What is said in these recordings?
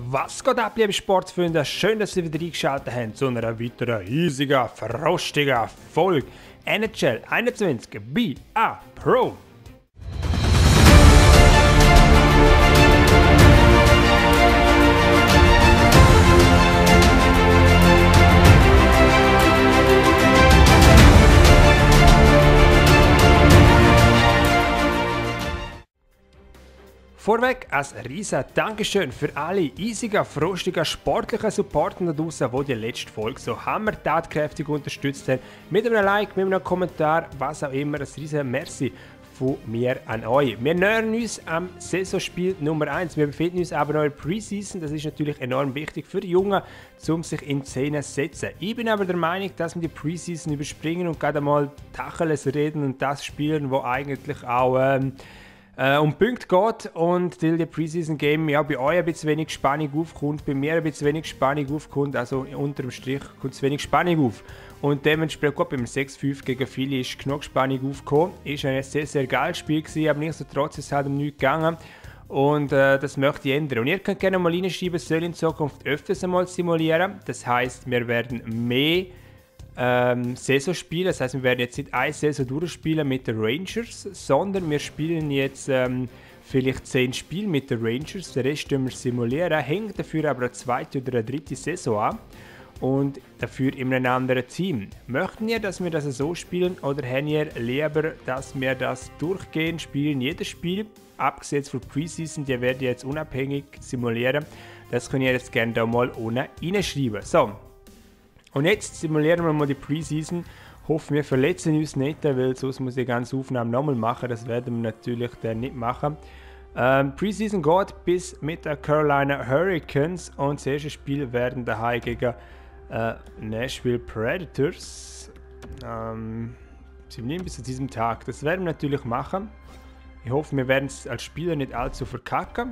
Was geht ab, liebe Sportfreunde? Schön, dass ihr wieder eingeschaltet habt zu einer weiteren riesigen, frostigen Folge NHL 21 BA Pro. Vorweg ein riesen Dankeschön für alle eisigen, frostigen, sportlichen Supporter da draussen, die letzte Folge so hammer-tatkräftig unterstützt haben. Mit einem Like, mit einem Kommentar, was auch immer. Ein riesen Merci von mir an euch. Wir nähern uns am Saisonspiel Nummer 1. Wir befinden uns aber noch in der Preseason. Das ist natürlich enorm wichtig für die Jungen, um sich in Szene zu setzen. Ich bin aber der Meinung, dass wir die Preseason überspringen und gerade mal Tacheles reden und das spielen, wo eigentlich auch um Punkte geht und die Preseason Game ja bei euch ein bisschen wenig Spannung aufkommt, bei mir ein bisschen wenig Spannung aufkommt, also unter dem Strich kommt es wenig Spannung auf. Und dementsprechend, gut, beim 6-5 gegen Philly ist genug Spannung aufgekommen. Ist ein sehr, sehr geiles Spiel gewesen, aber nichtsdestotrotz ist es halt um nichts gegangen. Und das möchte ich ändern. Und ihr könnt gerne mal reinschreiben, soll in Zukunft öfters einmal simulieren. Das heisst, wir werden mehr Saison spielen. Das heißt, wir werden jetzt nicht eine Saison durchspielen mit den Rangers, sondern wir spielen jetzt vielleicht 10 Spiele mit den Rangers. Den Rest wir simulieren, hängt dafür aber eine zweite oder eine dritte Saison an und dafür in einem anderen Team. Möchten ihr, dass wir das so spielen oder habt ihr lieber, dass wir das durchgehend spielen, jedes Spiel, abgesehen von Preseason, die werden jetzt unabhängig simulieren. Das könnt ihr jetzt gerne da mal unten reinschreiben. So. Und jetzt simulieren wir mal die Preseason. Hoffen wir verletzen uns nicht, weil sonst muss ich die ganze Aufnahme nochmal machen. Das werden wir natürlich dann nicht machen. Preseason geht bis mit der Carolina Hurricanes und das erste Spiel werden daheim gegen Nashville Predators. Sie bleiben bis zu diesem Tag. Das werden wir natürlich machen. Ich hoffe, wir werden es als Spieler nicht allzu verkacken.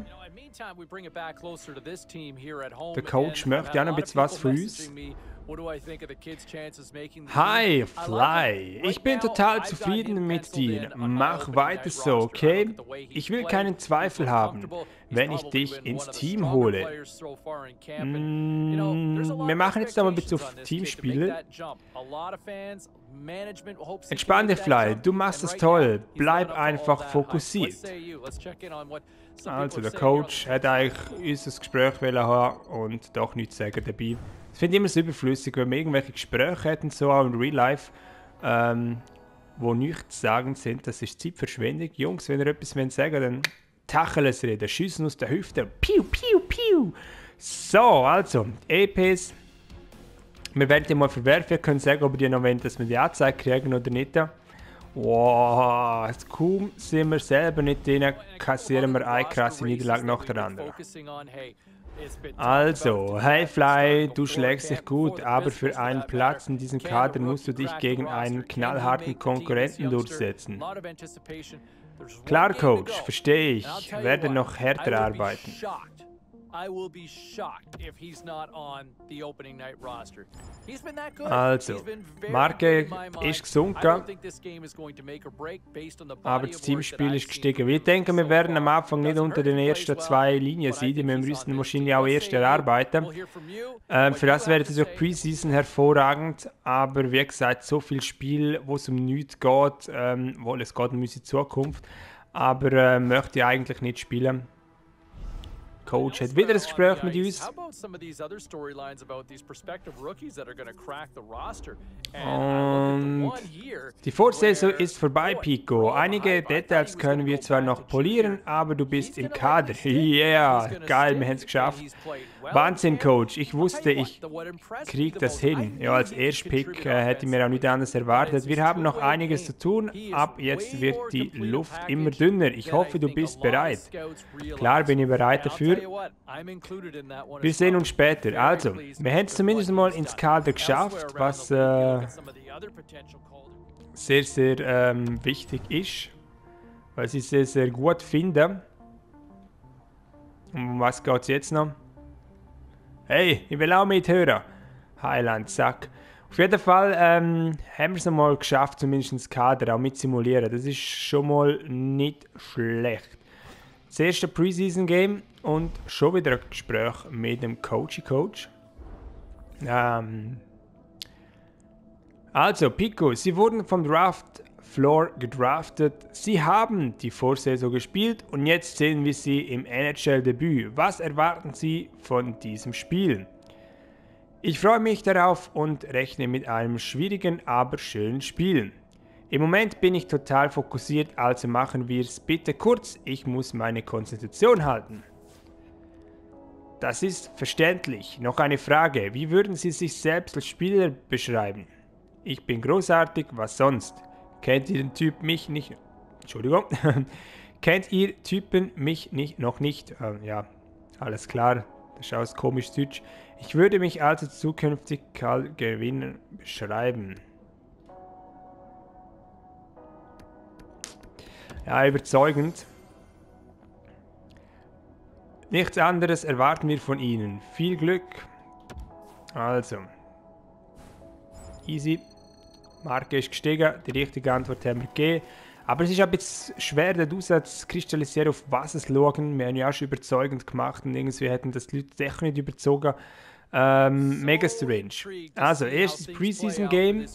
Der Coach möchte auch noch ein bisschen was von uns. Hi, Fly. Ich bin total zufrieden mit dir. Mach weiter so, okay? Ich will keinen Zweifel haben, wenn ich dich ins Team hole. Wir machen jetzt aber ein bisschen auf Teamspiele. Entspann dich, Fly. Du machst es toll. Bleib einfach fokussiert. Also, der Coach hat eigentlich unser Gespräch haben und doch nichts sagen dabei. Ich finde immer so überflüssig, wenn wir irgendwelche Gespräche hätten, so auch im Real Life, wo nichts sagen sind. Das ist Zeitverschwendung. Jungs, wenn ihr etwas sagen wollt, dann Tacheles reden, schiessen aus der Hüfte. Piu, piu, piu. So, also, EPs. Wir werden die mal verwerfen. Wir können sagen, ob wir die noch wollen, dass wir die Anzeige kriegen oder nicht. Wow, kaum sind wir selber nicht drin, kassieren wir eine krasse Niederlage nach der anderen. Also, hey Fly, du schlägst dich gut, aber für einen Platz in diesem Kader musst du dich gegen einen knallharten Konkurrenten durchsetzen. Klar, Coach, verstehe ich, werde noch härter arbeiten. Also, Marke ist gesunken, aber das Teamspiel ist gestiegen. Wir denken, wir werden am Anfang nicht unter den ersten 2 Linien sein, wir müssen wahrscheinlich auch erst erarbeiten. Für das wäre natürlich Preseason hervorragend, aber wie gesagt, so viel Spiel, wo es um nichts geht, wohl es geht um unsere Zukunft, aber möchte ich eigentlich nicht spielen. Coach hat wieder ein Gespräch mit uns. Und die Vorsaison ist vorbei, Pico. Einige Details können wir zwar noch polieren, aber du bist im Kader. Yeah, geil, wir haben es geschafft. Wahnsinn, Coach. Ich wusste, ich kriege das hin. Ja, als Erstpick hätte ich mir auch nicht anders erwartet. Wir haben noch einiges zu tun. Ab jetzt wird die Luft immer dünner. Ich hoffe, du bist bereit. Klar bin ich bereit dafür. Wir sehen uns später. Also, wir haben es zumindest mal ins Kader geschafft, was sehr, sehr wichtig ist, weil ich es sehr, sehr gut finde. Um was geht es jetzt noch? Hey, ich will auch mithören. Highland, zack. Auf jeden Fall haben wir es mal geschafft, zumindest ins Kader auch mit simulieren. Das ist schon mal nicht schlecht. Das erste Preseason-Game und schon wieder ein Gespräch mit dem Coach. Also, Pico, Sie wurden vom Draft-Floor gedraftet. Sie haben die Vorsaison gespielt und jetzt sehen wir Sie im NHL-Debüt. Was erwarten Sie von diesem Spiel? Ich freue mich darauf und rechne mit einem schwierigen, aber schönen Spiel. Im Moment bin ich total fokussiert, also machen wir es bitte kurz. Ich muss meine Konzentration halten. Das ist verständlich. Noch eine Frage. Wie würden Sie sich selbst als Spieler beschreiben? Ich bin großartig, was sonst? Kennt ihr den Typ mich nicht? Entschuldigung. Kennt ihr Typen mich nicht, noch nicht? Ja, alles klar. Das schaut komisch deutsch. Ich würde mich also zukünftig Karl Gewinner beschreiben. Ja, überzeugend. Nichts anderes erwarten wir von Ihnen. Viel Glück. Also. Easy. Marke ist gestiegen. Die richtige Antwort haben wir gegeben. Aber es ist ein bisschen schwer, den Aussatz zu kristallisieren, auf was es schauen. Wir haben ja auch schon überzeugend gemacht und irgendwie hätten das die Leute sicher nicht überzogen. Mega strange. Also, erstes Preseason-Game.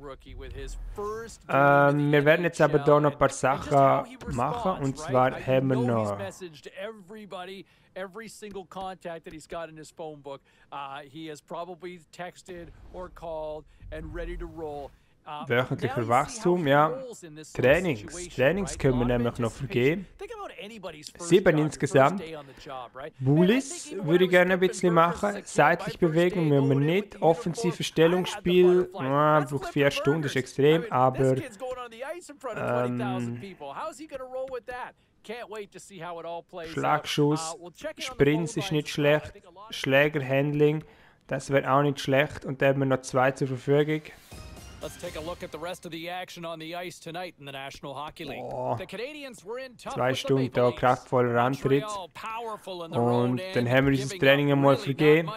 Wir werden jetzt aber hier noch ein paar Sachen machen. Und zwar haben wir noch... Every single contact that he's got in his phone book, he has probably texted or called and ready to roll. Wöchentlicher Wachstum, ja. Trainings können wir nämlich noch vergeben. 7 insgesamt. Bullies würde ich gerne ein bisschen machen. Seitlich bewegen müssen wir nicht. Offensives Stellungsspiel, braucht 4 Stunden, ist extrem, aber Schlagschuss, Sprints ist nicht schlecht, Schlägerhandling, das wäre auch nicht schlecht. Und dann haben wir noch 2 zur Verfügung. Let's take a look at the rest of the action on the ice tonight in the National Hockey League. The Canadiens were in tough 2 Stunden da kraftvoller Antritt. Und dann haben wir dieses Training einmal vergeben.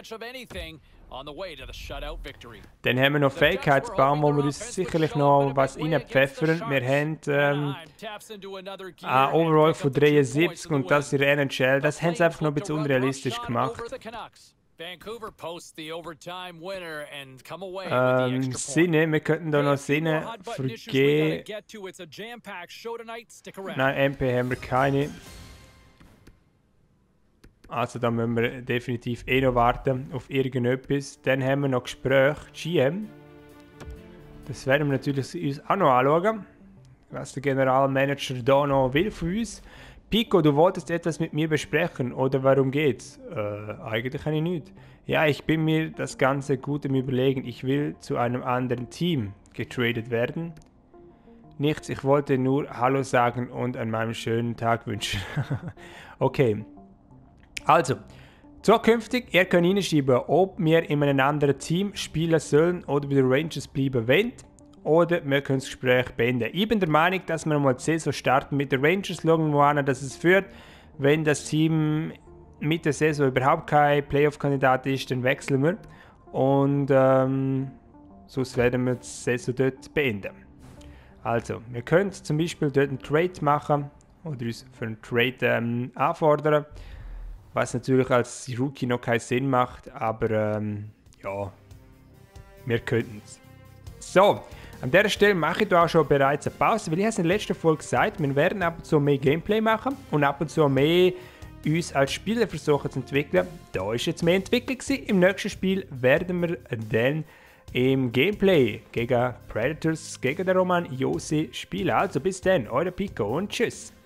Dann haben wir noch Fähigkeitsbaum, wo wir uns sicherlich noch was reinpfeffern. Wir haben ein Overall von 73 und das in der NHL. Das haben sie einfach noch ein bisschen unrealistisch gemacht. Sinne, wir könnten da noch Sinne vergeben. Nein, MP haben wir keine. Also da müssen wir definitiv noch warten auf irgendetwas. Dann haben wir noch Gespräche, GM. Das werden wir natürlich uns auch noch anschauen, was der Generalmanager da noch will von uns. Pico, du wolltest etwas mit mir besprechen, oder warum geht's? Eigentlich kann ich nicht. Ja, ich bin mir das Ganze gut im Überlegen. Ich will zu einem anderen Team getradet werden. Nichts, ich wollte nur Hallo sagen und an meinem schönen Tag wünschen. Okay. Also, zukünftig, ihr könnt hinschreiben, ob wir in einem anderen Team spielen sollen oder bei den Rangers bleiben wollen. Oder wir können das Gespräch beenden. Ich bin der Meinung, dass wir mal die Saison starten mit den Rangers, schauen wir an, dass es führt. Wenn das Team mit der Saison überhaupt kein Playoff-Kandidat ist, dann wechseln wir. Und sonst werden wir die Saison dort beenden. Also, wir können zum Beispiel dort einen Trade machen oder uns für einen Trade anfordern. Was natürlich als Rookie noch keinen Sinn macht, aber ja, wir könnten es. So. An dieser Stelle mache ich da auch schon bereits eine Pause, weil ich es in der letzten Folge gesagt, wir werden ab und zu mehr Gameplay machen und ab und zu mehr uns als Spieler versuchen zu entwickeln. Da war jetzt mehr Entwicklung gewesen. Im nächsten Spiel werden wir dann im Gameplay gegen Predators, gegen den Roman Josi spielen. Also bis dann, euer Pico und tschüss.